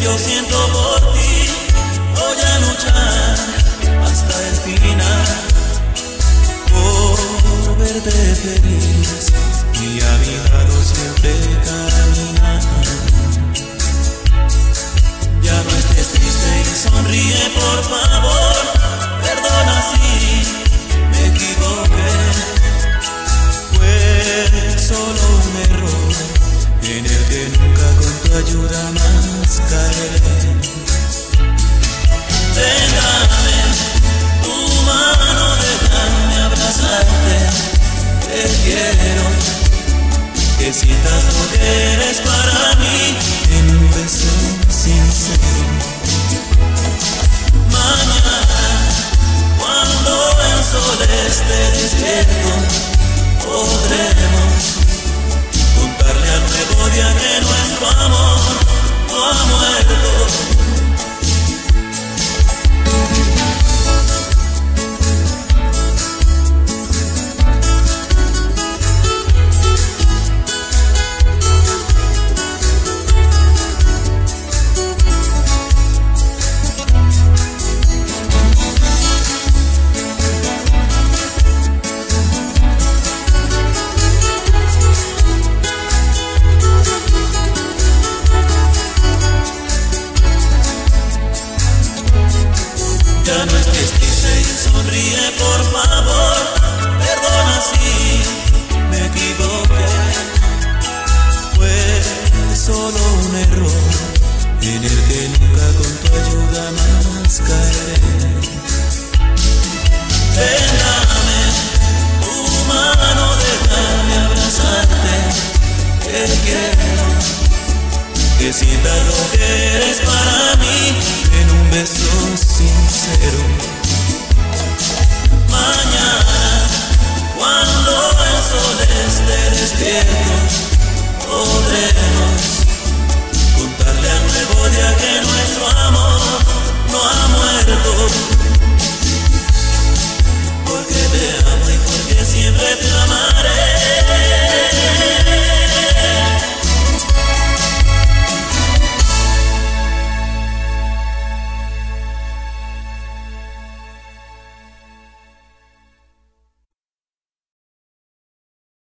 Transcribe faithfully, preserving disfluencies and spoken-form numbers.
yo siento por ti. Voy a luchar hasta el final por verte feliz y a mi lado siempre caminar. Ya no estés triste y sonríe, por favor. Perdona si me equivoqué. Fue solo un error en el que nunca con tu ayuda más caeré. Déjame tu mano, déjame abrazarte. Te quiero, que sientas lo que eres para mí en un beso sincero. Mañana, cuando el sol esté despierto, podremos contarle al nuevo día que nuestro amor no ha muerto. Ya no estés triste y sonríe, por favor. Perdona si me equivoqué. Fue solo un error en el que nunca con tu ayuda más caeré.